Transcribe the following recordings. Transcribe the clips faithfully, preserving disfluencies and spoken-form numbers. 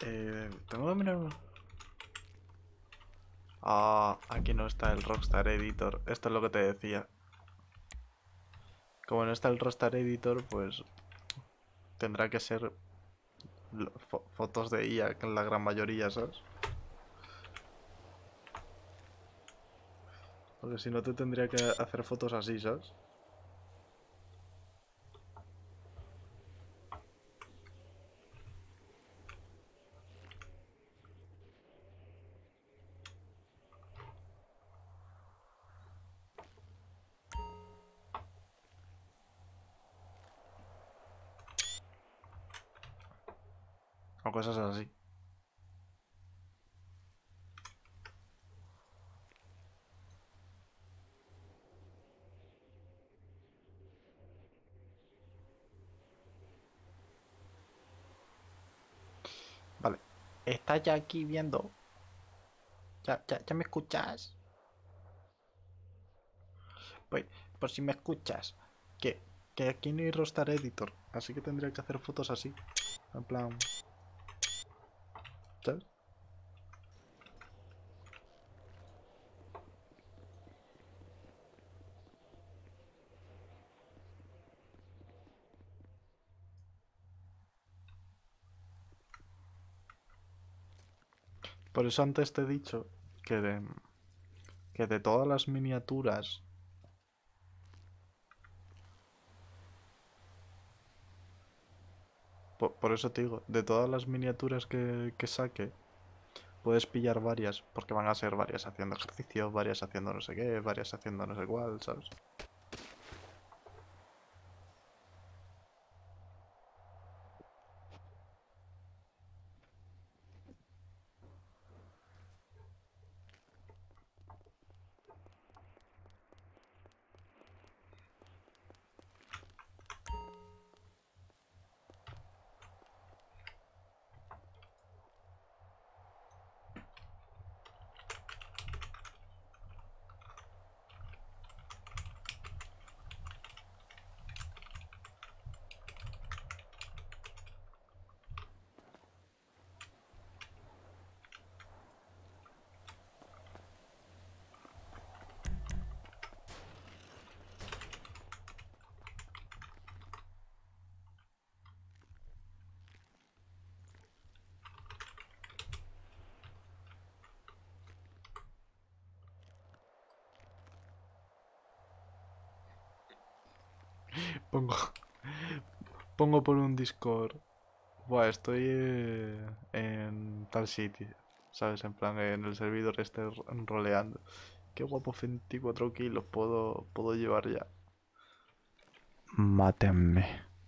Eh, tengo que mirar... Ah, aquí no está el Rockstar Editor. Esto es lo que te decía. Como no está el Rockstar Editor, pues tendrá que ser fo fotos de I A, que es la gran mayoría, ¿sabes? Porque si no te tendría que hacer fotos así, ¿sabes? O cosas así. Vale. ¿Estás ya aquí viendo? ¿Ya, ya, ya me escuchas? Pues, por si me escuchas. Que, que aquí no hay Rockstar Editor. Así que tendría que hacer fotos así. En plan... ¿Sabes? Por eso antes te he dicho que de, que de todas las miniaturas... Por, por eso te digo, de todas las miniaturas que, que saque, puedes pillar varias, porque van a ser varias haciendo ejercicio, varias haciendo no sé qué, varias haciendo no sé cuál, ¿sabes? Pongo, pongo por un Discord. Buah, estoy eh, en tal sitio, ¿sabes? En plan, en el servidor este roleando. Qué guapo, veinticuatro kilos puedo, puedo llevar ya. Mátenme.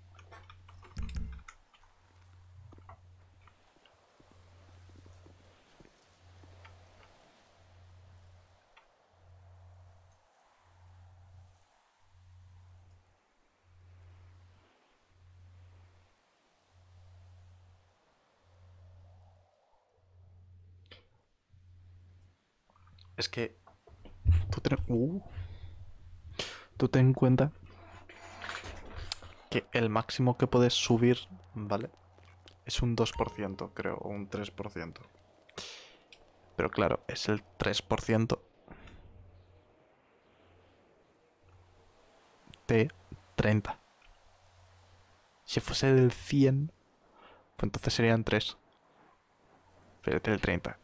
Es que tú ten, uh, tú ten en cuenta que el máximo que puedes subir, ¿vale? Es un dos por ciento, creo, o un tres por ciento. Pero claro, es el tres por ciento de treinta. Si fuese del cien, pues entonces serían tres. Pero del treinta.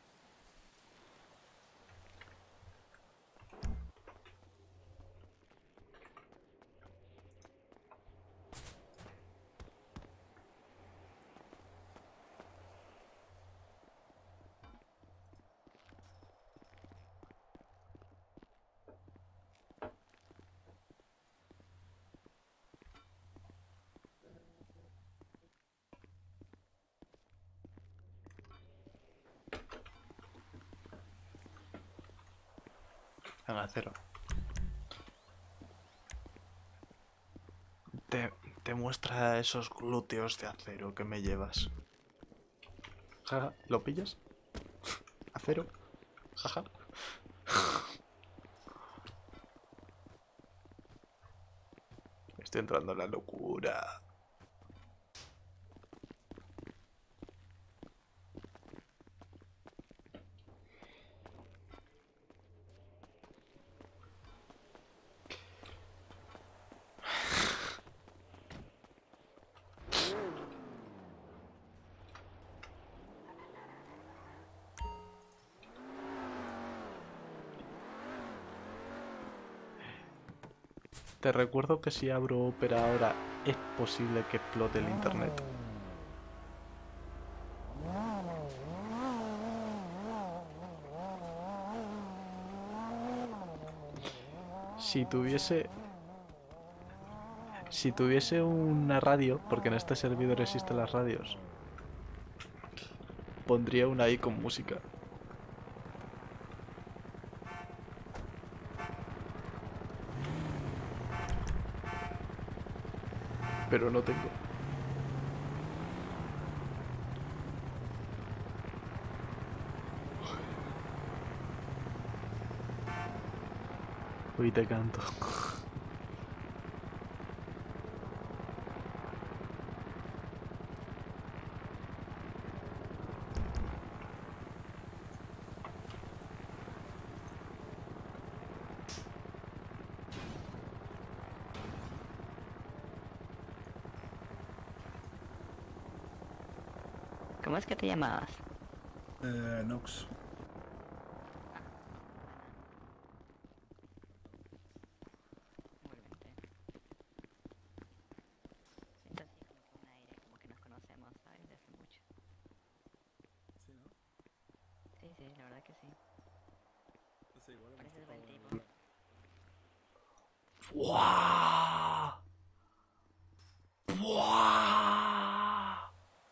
En acero. Te, te muestra esos glúteos de acero que me llevas. Jaja, ¿lo pillas? Acero. Jaja. Estoy entrando en la locura. Te recuerdo que si abro Opera ahora es posible que explote el internet. Si tuviese... Si tuviese una radio, porque en este servidor existen las radios, pondría una ahí con música. Pero no tengo. Hoy te canto. ¿Cómo es que te llamabas? Eh, Nox. Igualmente. Siento así como que un aire, como que nos conocemos, ¿sabes? De hace mucho. Sí, ¿no? Sí, sí, la verdad que sí. No sé, igual hemos Pareces buen tocado tipo. alguna... ¡Buah! ¡Buah!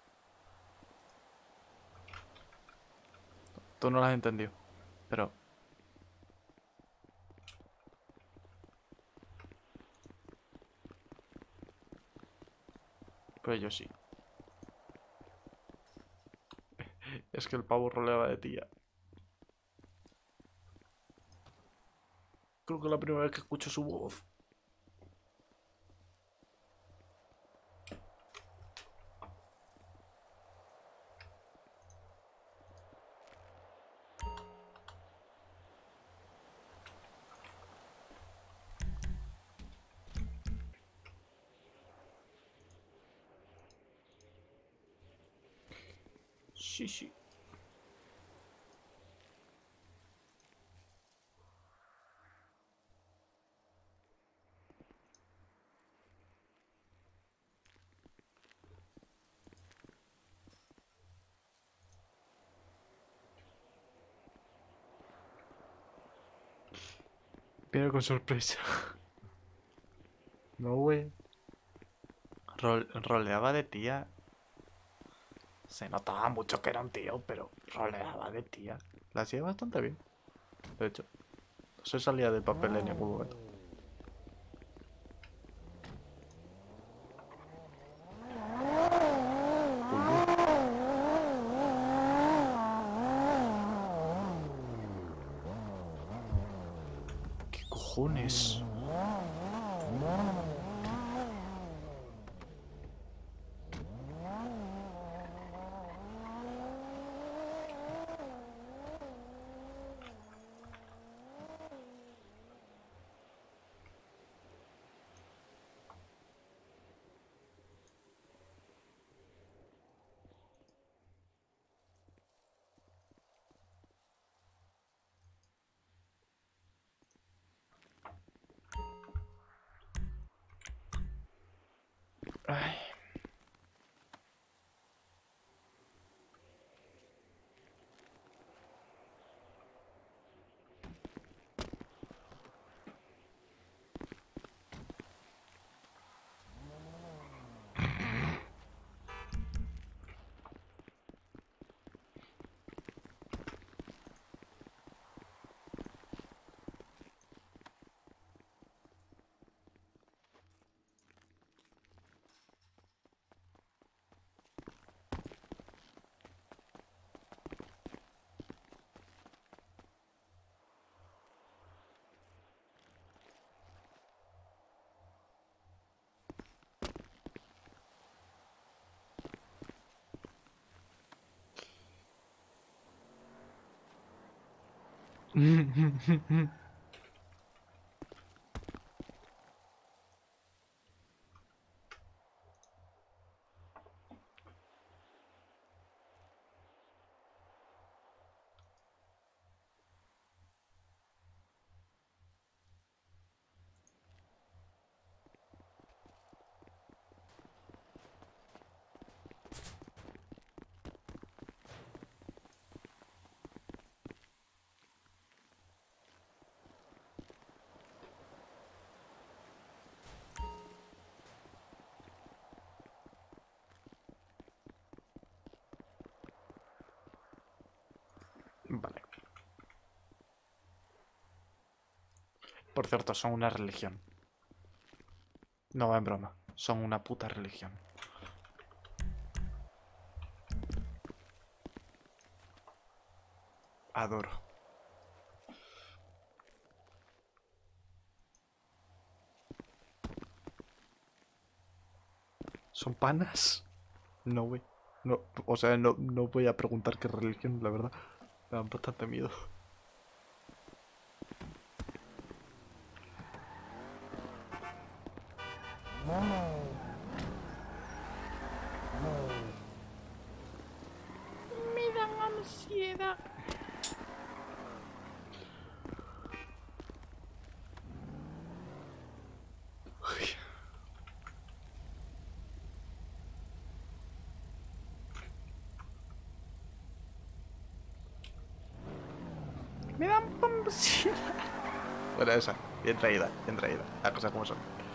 Tú no lo has entendido, pero... Pero yo sí. Es que el pavo roleaba de tía. Creo que es la primera vez que escucho su voz. Sí, sí. Viene con sorpresa. No, güey. Rol- roleaba de tía. Se notaba mucho que era un tío, pero roleaba de tía. La hacía bastante bien. De hecho, no se salía del papel en ningún momento. Uy, uy. ¿Qué cojones? Ay. Por cierto, son una religión. No va en broma. Son una puta religión. Adoro. ¿Son panas? No, güey. No, o sea, no, no voy a preguntar qué religión, la verdad. Me dan bastante miedo. Me dan ansiedad. Uy. Me dan ansiedad. Bueno, esa. Bien traída, bien traída. Las cosas como son.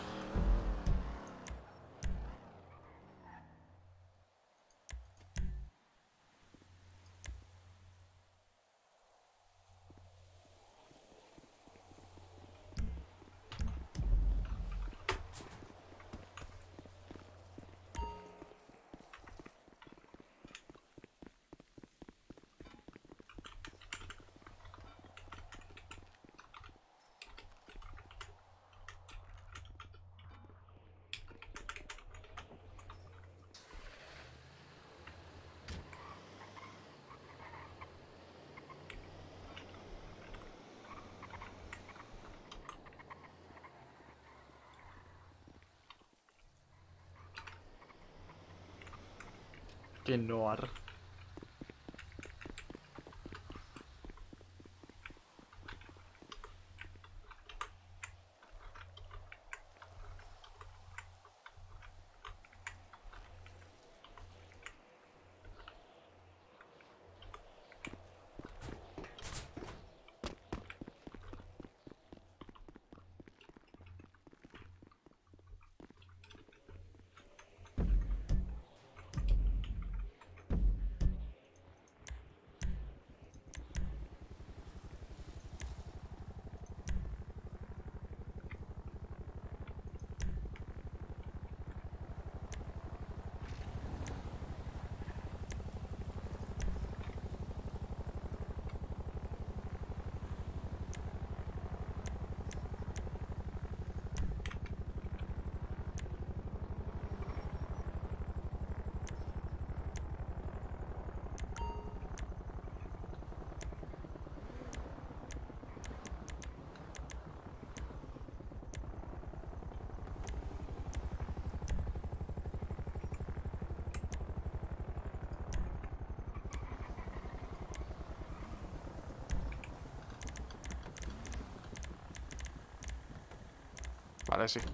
Que no ar. Vale, sí.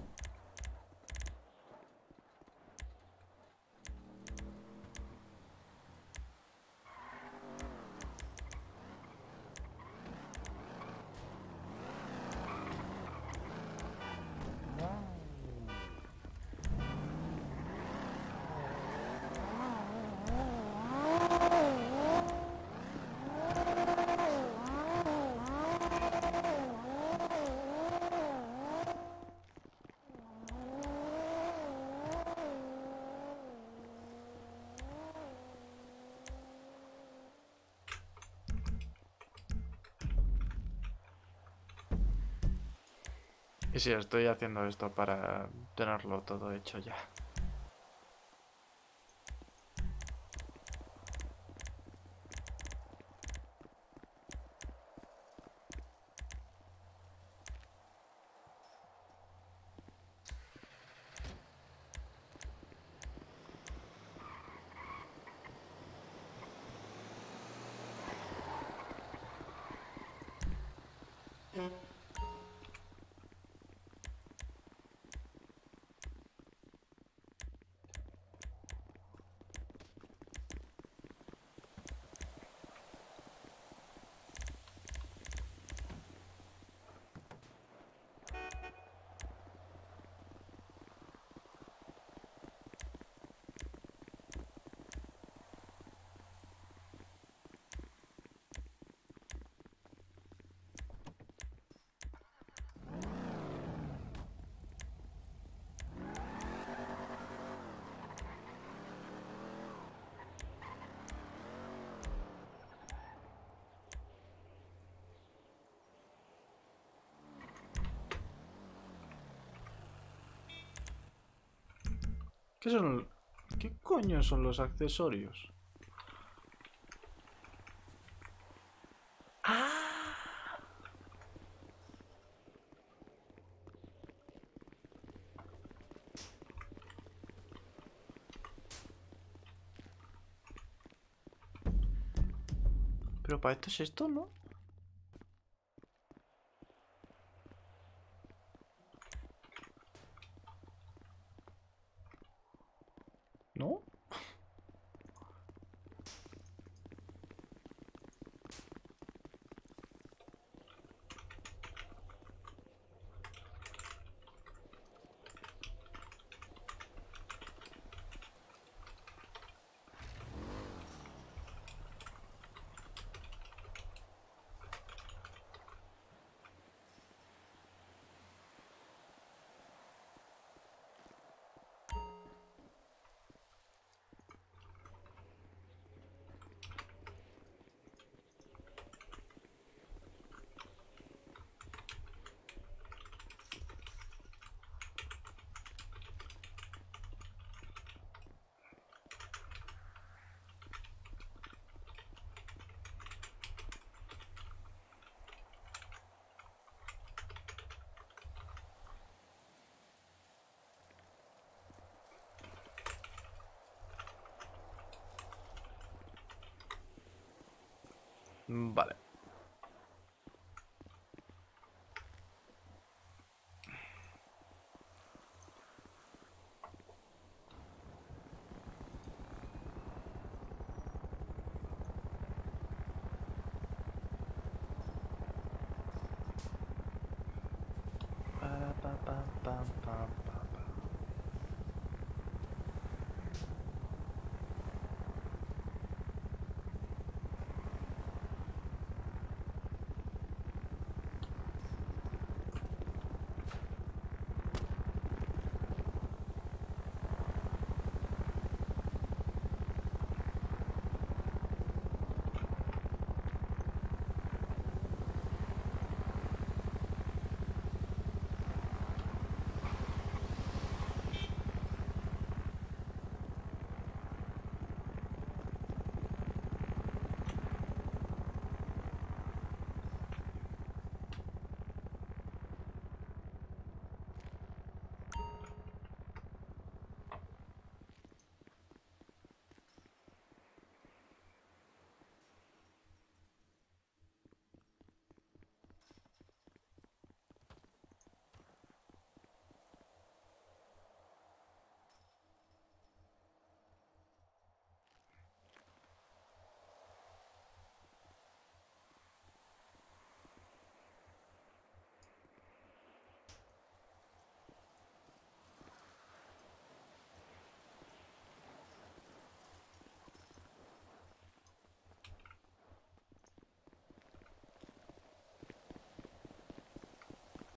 Y sí, estoy haciendo esto para tenerlo todo hecho ya. ¿Qué son? ¿Qué coño son los accesorios? ¡Ah! Pero para esto es esto, ¿no? ¿No? Vale. Pa, pa, pa, pa, pa,